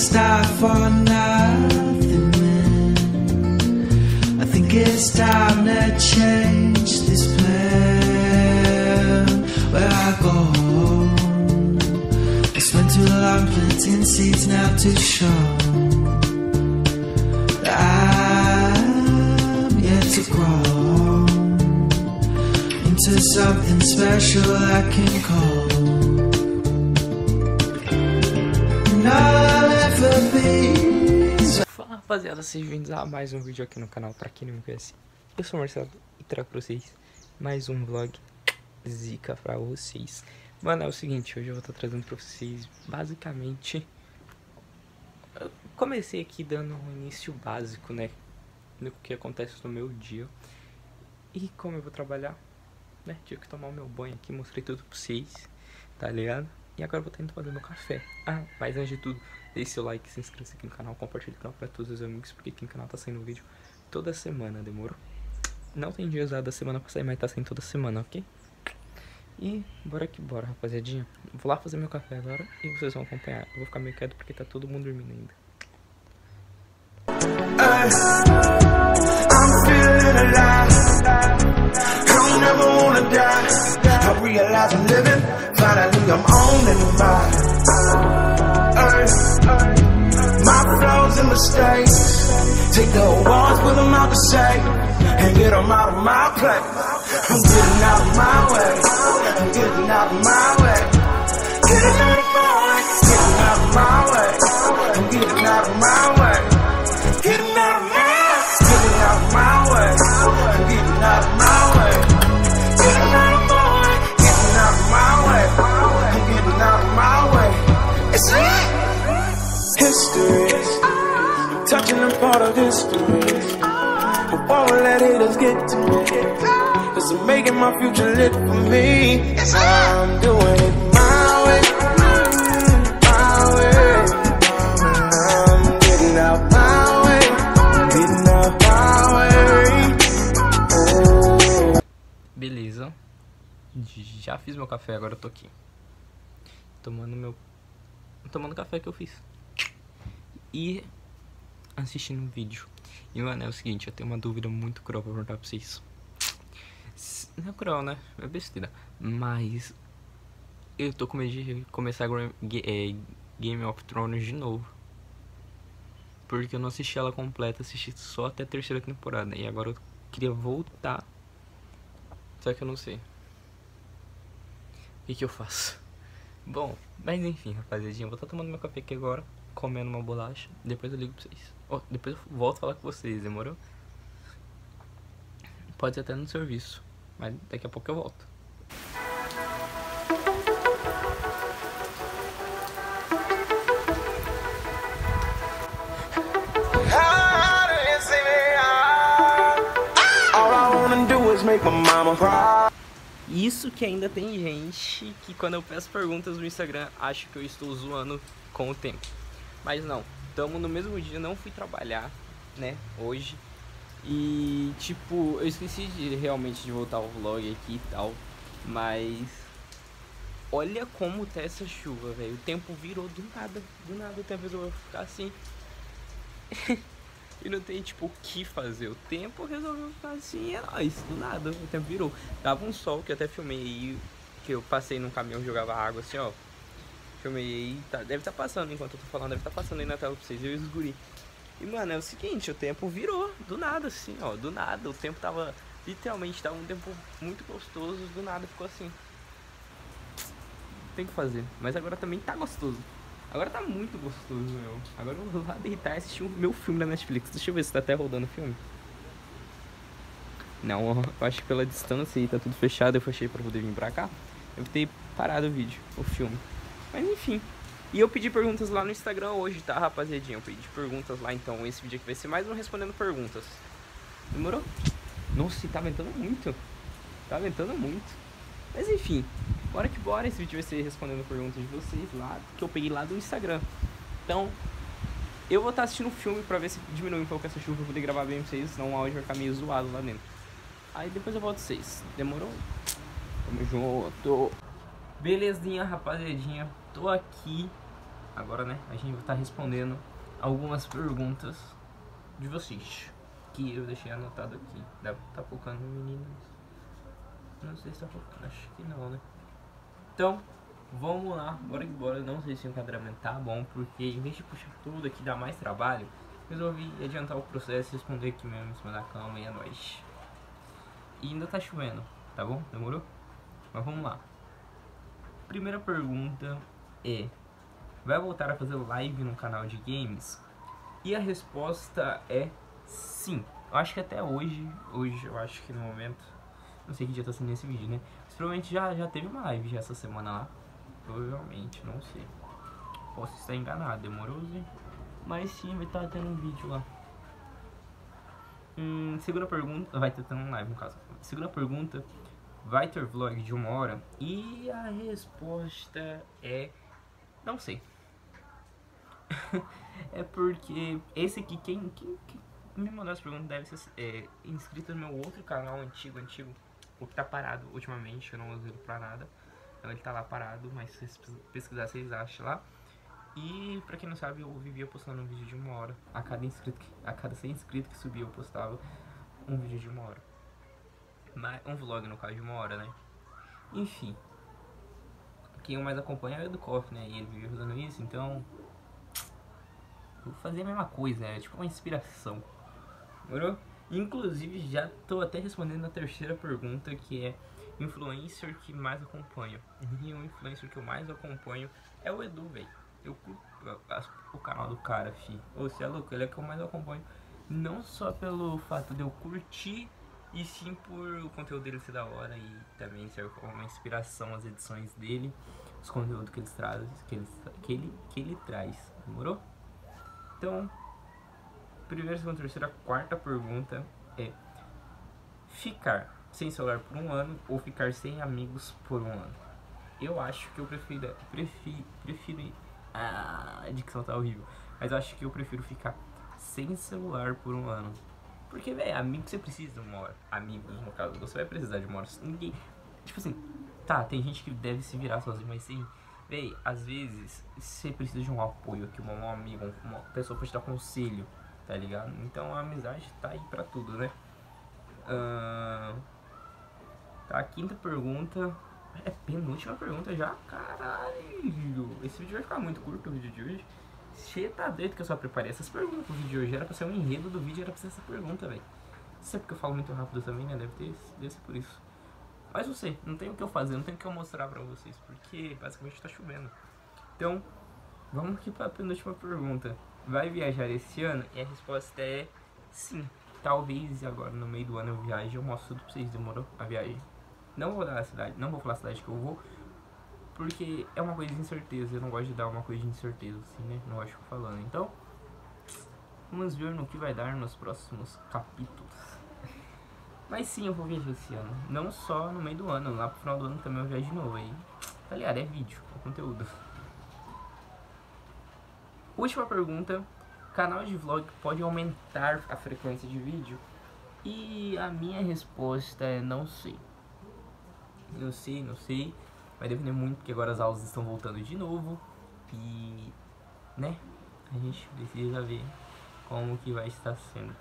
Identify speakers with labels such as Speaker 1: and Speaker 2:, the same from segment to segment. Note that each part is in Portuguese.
Speaker 1: start for nothing, man. I think it's time to change this plan. Where I go, I spent too long planting seeds now to show that I'm yet to grow into something special I can call.
Speaker 2: Fala rapaziada, sejam bem-vindos a mais um vídeo aqui no canal. Pra quem não me conhece, eu sou o Marcelo e trago pra vocês mais um vlog zica pra vocês. Mano, é o seguinte, hoje eu vou estar trazendo pra vocês basicamente... Eu comecei aqui dando um início básico, né, no que acontece no meu dia. E como eu vou trabalhar, né, tive que tomar o meu banho aqui, mostrei tudo pra vocês, tá ligado? E agora eu vou estar indo fazer meu café. Ah, mas antes de tudo, deixe seu like, se inscreva aqui no canal, compartilhe o canal pra todos os amigos, porque aqui no canal tá saindo vídeo toda semana, demorou? Não tem dia usado da semana pra sair, mas tá saindo toda semana, ok? E bora que bora, rapaziadinha. Vou lá fazer meu café agora e vocês vão acompanhar. Eu vou ficar meio quieto porque tá todo mundo dormindo ainda.
Speaker 1: I'm feeling alive. I don't ever wanna die. I realize I'm living. Finally I'm on and by. My flaws and mistakes, take the awards, put them out the shade, and get them out of my play. I'm getting out of my way. I'm getting out of my way. Getting out of my way. Getting out of my way. I'm getting out of my way. Getting out of my way. Getting out of my way. I'm getting out of my way. Getting out of my way. Getting out of my way. I'm getting out of my way. It's history. Touching a part of history. Before I let haters get to me, cause I'm making my future lit for me. I'm doing it my way. My way. I'm getting out my way. Getting out my way. Oh.
Speaker 2: Beleza. Já fiz meu café, agora eu tô aqui tomando o café que eu fiz e assistindo um vídeo. E mano, é o seguinte, eu tenho uma dúvida muito cruel pra perguntar pra vocês. Não é cruel, né? É besteira. Mas eu tô com medo de começar Game of Thrones de novo, porque eu não assisti ela completa, assisti só até a terceira temporada. E agora eu queria voltar, só que eu não sei o que eu faço. Bom, mas enfim, rapaziadinha, eu vou estar tomando meu café aqui agora, comendo uma bolacha. Depois eu ligo pra vocês. Depois eu volto a falar com vocês, demorou? Pode ser até no serviço, mas daqui a pouco eu volto. Isso que ainda tem gente que quando eu peço perguntas no Instagram acha que eu estou zoando com o tempo. Mas não, tamo no mesmo dia, não fui trabalhar, né, hoje. E tipo, eu esqueci realmente de voltar o vlog aqui e tal. Mas olha como tá essa chuva, velho. O tempo virou do nada o tempo resolveu ficar assim. E não tem tipo o que fazer, o tempo resolveu ficar assim, é nóis, do nada, o tempo virou. Tava um sol que eu até filmei aí, que eu passei num caminhão, jogava água assim, ó. Filmei aí, tá, deve estar passando enquanto eu tô falando, deve estar passando aí na tela pra vocês, eu esguri. E mano, é o seguinte, o tempo virou, do nada assim, ó, do nada, o tempo tava, literalmente, tava um tempo muito gostoso, do nada ficou assim. Tem que fazer, mas agora também tá gostoso. Agora tá muito gostoso, meu. Agora eu vou lá deitar e assistir o meu filme da Netflix. Deixa eu ver se tá até rodando o filme. Não, eu acho que pela distância aí tá tudo fechado. Eu fechei pra poder vir pra cá. Eu ter parado o vídeo, o filme. Mas enfim. E eu pedi perguntas lá no Instagram hoje, tá, rapaziadinha? Eu pedi perguntas lá, então esse vídeo aqui vai ser mais um respondendo perguntas. Demorou? Nossa, tá ventando muito. Tá ventando muito. Mas enfim, bora que bora, esse vídeo vai ser respondendo perguntas de vocês lá, que eu peguei lá do Instagram. Então, eu vou estar assistindo um filme pra ver se diminui um pouco essa chuva, pra poder gravar bem pra vocês, senão o áudio vai ficar meio zoado lá dentro. Aí depois eu volto pra vocês, demorou? Tamo junto. Belezinha, rapaziadinha, tô aqui agora, né, a gente vai estar respondendo algumas perguntas de vocês, que eu deixei anotado aqui. Deve estar focando meninas. Não sei se tá focando, acho que não, né? Então, vamos lá, bora que bora. Não sei se o enquadramento tá bom, porque em vez de puxar tudo aqui, dar mais trabalho, resolvi adiantar o processo e responder aqui mesmo em cima da cama e é nóis. E ainda tá chovendo, tá bom? Demorou? Mas vamos lá. Primeira pergunta é: vai voltar a fazer live no canal de games? E a resposta é sim. Eu acho que até hoje eu acho que no momento, não sei que dia tá sendo esse vídeo, né? Mas provavelmente já teve uma live já essa semana lá. Provavelmente, não sei. Posso estar enganado, demorou, Zé? Mas sim, vai estar tendo um vídeo lá. Segunda pergunta, vai ter tendo um live no caso. Segunda pergunta: vai ter vlog de 1 hora? E a resposta é não sei. É porque esse aqui, quem me mandou essa pergunta deve ser inscrito no meu outro canal antigo, o que tá parado ultimamente, eu não uso ele pra nada. Então ele tá lá parado, mas se vocês pesquisar vocês acham lá. E pra quem não sabe, eu vivia postando um vídeo de 1 hora. A cada 100 inscritos que subia eu postava um vídeo de 1 hora. Um vlog no caso de 1 hora, né? Enfim. Quem eu mais acompanho é o EduCoff, né? E ele vive fazendo isso, então vou fazer a mesma coisa, é tipo uma inspiração. Demorou? Inclusive já tô até respondendo a terceira pergunta, que é influencer que mais acompanho. E o influencer que eu mais acompanho é o Edu, velho. Eu curto o canal do cara, fi. Ou se é louco, ele é que eu mais acompanho. Não só pelo fato de eu curtir, e sim por o conteúdo dele ser da hora. E também serve como uma inspiração as edições dele, os conteúdos que eles trazem, que ele traz. Demorou? Então, primeira, segunda, terceira, quarta pergunta é: ficar sem celular por 1 ano ou ficar sem amigos por 1 ano? Eu acho que eu prefiro a dicção tá horrível, mas eu acho que eu prefiro ficar sem celular por 1 ano. Porque, velho, amigos você precisa de 1 hora. Amigos, no caso, você vai precisar de 1 hora. Ninguém, tipo assim, tá, tem gente que deve se virar sozinho, mas sim, véi, às vezes você precisa de um apoio aqui, um amigo, uma pessoa pra te dar conselho, tá ligado? Então a amizade tá aí pra tudo, né? Tá, a quinta pergunta é penúltima pergunta já, caralho. Esse vídeo vai ficar muito curto, o vídeo de hoje. Cheio, tá doido que eu só preparei essas perguntas pro vídeo de hoje. Era pra ser um enredo do vídeo, era pra ser essa pergunta, velho. Isso é porque eu falo muito rápido também, né? Deve ser por isso. Mas não sei, não tem o que eu fazer, não tem o que eu mostrar pra vocês, porque basicamente tá chovendo. Então, vamos aqui pra penúltima pergunta. Vai viajar esse ano? E a resposta é sim. Talvez agora no meio do ano eu viaje, eu mostro tudo pra vocês, demorou? A viagem. Não vou dar a cidade, não vou falar a cidade que eu vou, porque é uma coisa de incerteza. Eu não gosto de dar uma coisa de incerteza assim, né? Não gosto de ficar falando. Então, vamos ver no que vai dar nos próximos capítulos. Mas sim, eu vou viajar esse ano. Não só no meio do ano, lá pro final do ano também eu viajo de novo aí. Tá ligado? É vídeo, é conteúdo. Última pergunta: canal de vlog pode aumentar a frequência de vídeo? E a minha resposta é não sei. Não sei. Vai depender muito, porque agora as aulas estão voltando de novo. E, né, a gente precisa ver como que vai estar sendo.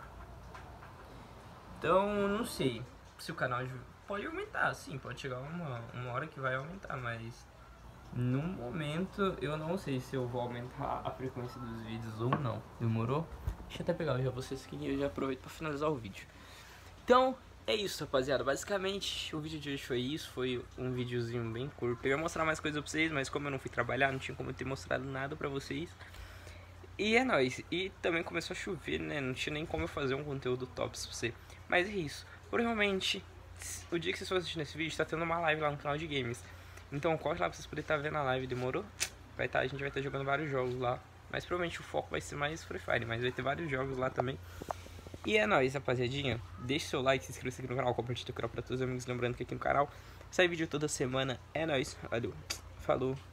Speaker 2: Então, não sei se o canal pode aumentar, sim, pode chegar uma hora que vai aumentar, mas no momento eu não sei se eu vou aumentar a frequência dos vídeos ou não. Demorou? Deixa eu até pegar já vocês que eu já aproveito para finalizar o vídeo. Então, é isso, rapaziada. Basicamente, o vídeo de hoje foi isso. Foi um videozinho bem curto. Eu ia mostrar mais coisas pra vocês, mas como eu não fui trabalhar, não tinha como eu ter mostrado nada pra vocês. E é nóis. E também começou a chover, né? Não tinha nem como eu fazer um conteúdo top pra você. Mas é isso. Provavelmente, o dia que vocês for assistir esse vídeo, tá tendo uma live lá no canal de games. Então corre lá pra vocês poderem estar vendo a live, demorou? A gente vai estar jogando vários jogos lá. Mas provavelmente o foco vai ser mais Free Fire, mas vai ter vários jogos lá também. E é nóis, rapaziadinha. Deixe seu like, se inscreva aqui no canal, compartilhe o canal pra todos os amigos. Lembrando que aqui no canal sai vídeo toda semana. É nóis, valeu, falou.